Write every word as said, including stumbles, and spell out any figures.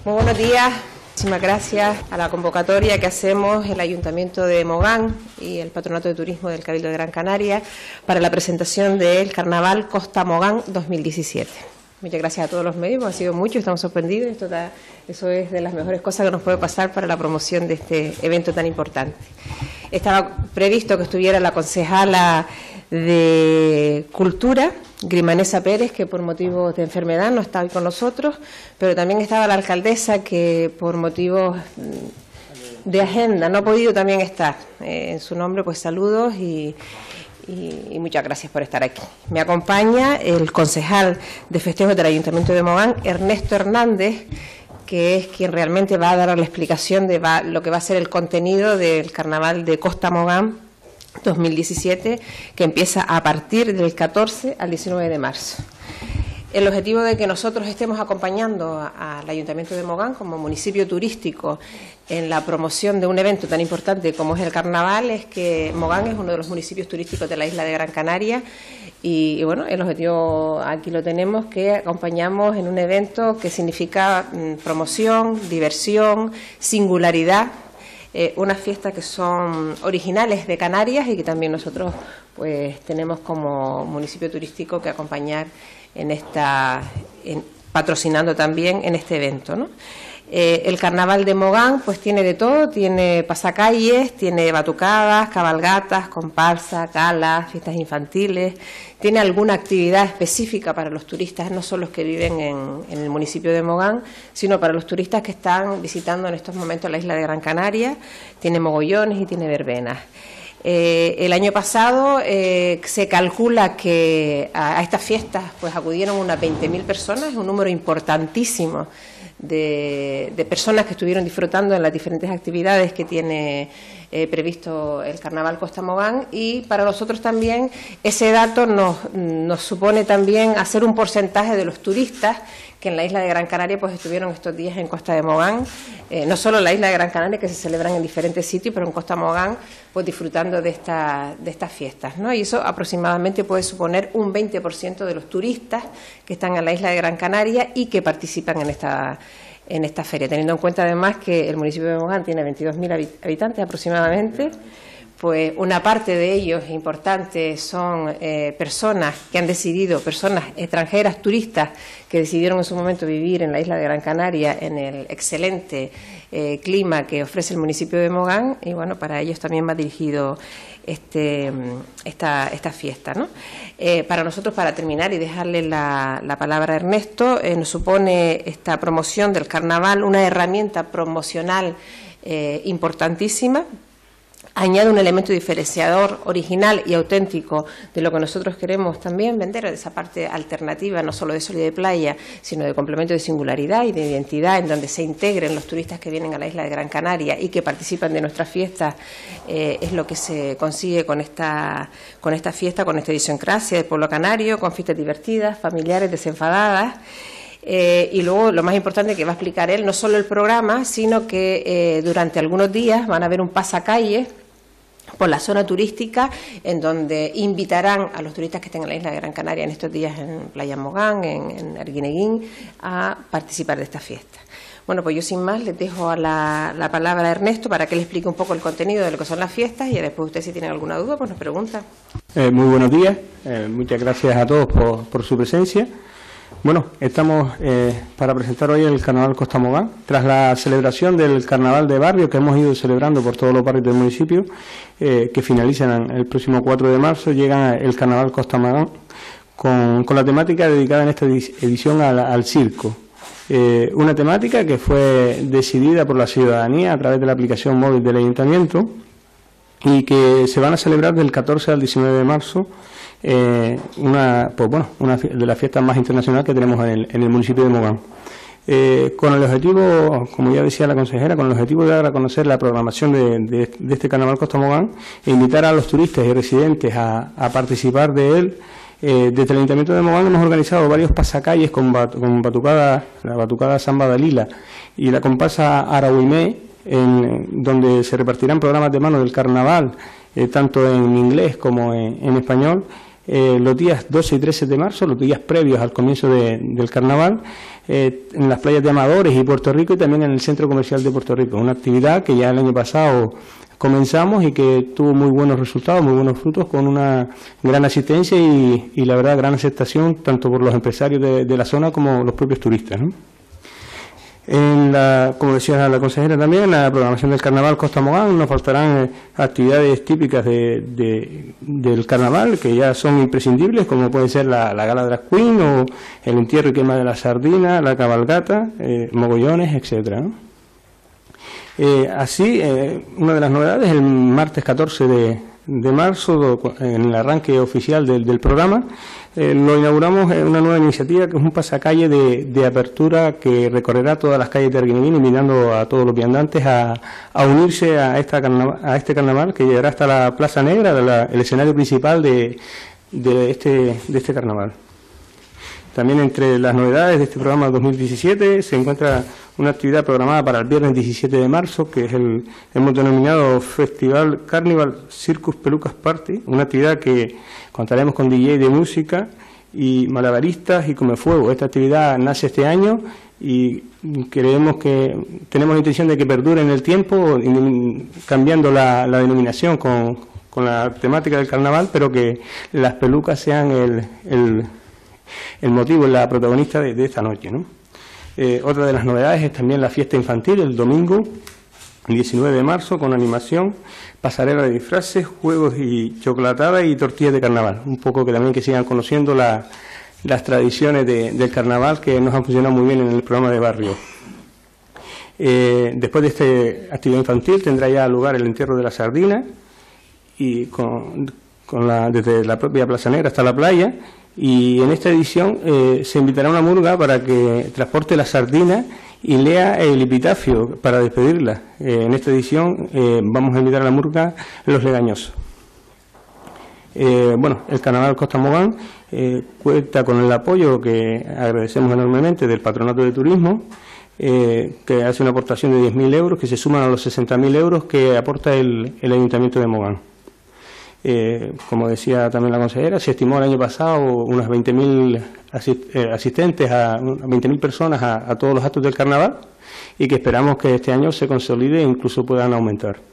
Muy buenos días. Muchísimas gracias a la convocatoria que hacemos el Ayuntamiento de Mogán y el Patronato de Turismo del Cabildo de Gran Canaria para la presentación del Carnaval Costa Mogán dos mil diecisiete. Muchas gracias a todos los medios, ha sido mucho, estamos sorprendidos. Esto da, eso es de las mejores cosas que nos puede pasar para la promoción de este evento tan importante. Estaba previsto que estuviera la concejala de Cultura, Grimanesa Pérez, que por motivos de enfermedad no está hoy con nosotros, pero también estaba la alcaldesa, que por motivos de agenda no ha podido también estar. Eh, en su nombre, pues saludos y, y, y muchas gracias por estar aquí. Me acompaña el concejal de festejos del Ayuntamiento de Mogán, Ernesto Hernández, que es quien realmente va a dar la explicación de va, lo que va a ser el contenido del Carnaval de Costa Mogán dos mil diecisiete, que empieza a partir del catorce al diecinueve de marzo. El objetivo de que nosotros estemos acompañando al Ayuntamiento de Mogán como municipio turístico en la promoción de un evento tan importante como es el Carnaval es que Mogán es uno de los municipios turísticos de la isla de Gran Canaria y, y bueno, el objetivo aquí lo tenemos, que acompañamos en un evento que significa mm, promoción, diversión, singularidad. Eh, unas fiestas que son originales de Canarias y que también nosotros pues tenemos como municipio turístico que acompañar en esta, en, patrocinando también en este evento, ¿no? Eh, el Carnaval de Mogán pues tiene de todo, tiene pasacalles, tiene batucadas, cabalgatas, comparsa, galas, fiestas infantiles, tiene alguna actividad específica para los turistas, no solo los que viven en, en el municipio de Mogán, sino para los turistas que están visitando en estos momentos la isla de Gran Canaria, tiene mogollones y tiene verbenas. Eh, el año pasado eh, se calcula que a, a estas fiestas pues acudieron unas veinte mil personas, un número importantísimo de, de personas que estuvieron disfrutando en las diferentes actividades que tiene eh, previsto el Carnaval Costa Mogán, y para nosotros también ese dato nos, nos supone también hacer un porcentaje de los turistas que en la isla de Gran Canaria pues estuvieron estos días en Costa de Mogán, eh, no solo en la isla de Gran Canaria, que se celebran en diferentes sitios, pero en Costa Mogán pues disfrutando de, esta, de estas fiestas, ¿no? Y eso aproximadamente puede suponer un veinte por ciento de los turistas que están en la isla de Gran Canaria y que participan en esta, en esta feria, teniendo en cuenta además que el municipio de Mogán tiene veintidós mil habitantes aproximadamente. Pues una parte de ellos importante son eh, personas que han decidido, personas extranjeras, turistas, que decidieron en su momento vivir en la isla de Gran Canaria en el excelente eh, clima que ofrece el municipio de Mogán, y bueno, para ellos también va dirigido este, esta, esta fiesta, ¿no? Eh, para nosotros, para terminar y dejarle la, la palabra a Ernesto, eh, nos supone esta promoción del carnaval una herramienta promocional eh, importantísima. Añade un elemento diferenciador original y auténtico de lo que nosotros queremos también vender, de esa parte alternativa, no solo de sol y de playa, sino de complemento de singularidad y de identidad, en donde se integren los turistas que vienen a la isla de Gran Canaria y que participan de nuestras fiestas. Eh, es lo que se consigue con esta, con esta fiesta, con esta idiosincrasia del pueblo canario, con fiestas divertidas, familiares, desenfadadas. Eh, y luego lo más importante que va a explicar él, no solo el programa, sino que eh, durante algunos días van a haber un pasacalle por la zona turística, en donde invitarán a los turistas que estén en la isla de Gran Canaria en estos días en Playa Mogán, en, en Arguineguín, a participar de esta fiesta. Bueno, pues yo sin más les dejo a la, la palabra a Ernesto para que le explique un poco el contenido de lo que son las fiestas, y después ustedes, si tienen alguna duda, pues nos preguntan. Eh, muy buenos días, eh, muchas gracias a todos por, por su presencia. Bueno, estamos eh, para presentar hoy el Carnaval Costa Mogán. Tras la celebración del Carnaval de Barrio que hemos ido celebrando por todos los barrios del municipio, eh, que finalizan el próximo cuatro de marzo, llega el Carnaval Costa Mogán con, con la temática dedicada en esta edición al, al circo. Eh, una temática que fue decidida por la ciudadanía a través de la aplicación móvil del Ayuntamiento y que se van a celebrar del catorce al diecinueve de marzo. Eh, una, pues bueno, una de las fiestas más internacionales que tenemos en el, en el municipio de Mogán. Eh, con el objetivo, como ya decía la consejera, con el objetivo de dar a conocer la programación de, de, de este Carnaval Costa Mogán e invitar a los turistas y residentes a, a participar de él. Eh, desde el Ayuntamiento de Mogán hemos organizado varios pasacalles con, bat, con batucada, la batucada Samba Dalila y la comparsa Arahuimé, en donde se repartirán programas de mano del carnaval, eh, tanto en inglés como en, en español, eh, los días doce y trece de marzo, los días previos al comienzo de, del carnaval, eh, en las playas de Amadores y Puerto Rico y también en el Centro Comercial de Puerto Rico. Una actividad que ya el año pasado comenzamos y que tuvo muy buenos resultados, muy buenos frutos, con una gran asistencia y, y la verdad gran aceptación tanto por los empresarios de, de la zona como los propios turistas, ¿no? En la, como decía la consejera también, en la programación del Carnaval Costa Mogán nos faltarán eh, actividades típicas de, de, del Carnaval que ya son imprescindibles, como puede ser la, la Gala Drag Queen o el entierro y quema de la sardina, la cabalgata, eh, mogollones, etcétera, ¿no? Eh, así, eh, una de las novedades, el martes catorce de, de marzo, en el arranque oficial del, del programa, eh, lo inauguramos en una nueva iniciativa que es un pasacalle de, de apertura que recorrerá todas las calles de Arguineguín, invitando a todos los viandantes a, a unirse a, esta carnaval, a este carnaval que llegará hasta la Plaza Negra, de la, el escenario principal de, de, este, de este carnaval. También entre las novedades de este programa dos mil diecisiete se encuentra una actividad programada para el viernes diecisiete de marzo, que es el hemos denominado Festival Carnival Circus Pelucas Party, una actividad que contaremos con D J de música y malabaristas y comefuego. Esta actividad nace este año y creemos que tenemos la intención de que perdure en el tiempo, cambiando la, la denominación con, con la temática del carnaval, pero que las pelucas sean el, el el motivo, la protagonista de, de esta noche, ¿no? Eh, otra de las novedades es también la fiesta infantil, el domingo diecinueve de marzo, con animación, pasarela de disfraces, juegos y chocolatada y tortillas de carnaval. Un poco que también que sigan conociendo la, las tradiciones de, del carnaval que nos han funcionado muy bien en el programa de barrio. Eh, después de esta actividad infantil tendrá ya lugar el entierro de la sardina y con, con la, desde la propia Plaza Negra hasta la playa. Y en esta edición eh, se invitará a una murga para que transporte la sardina y lea el epitafio para despedirla. Eh, en esta edición eh, vamos a invitar a la murga Los Legañosos. Eh, bueno, el Carnaval Costa Mogán eh, cuenta con el apoyo que agradecemos enormemente del Patronato de Turismo, eh, que hace una aportación de diez mil euros, que se suman a los sesenta mil euros que aporta el, el Ayuntamiento de Mogán. Eh, como decía también la consejera, se estimó el año pasado unas veinte mil asist, eh, asistentes, a veinte mil personas a, a todos los actos del carnaval y que esperamos que este año se consolide e incluso puedan aumentar.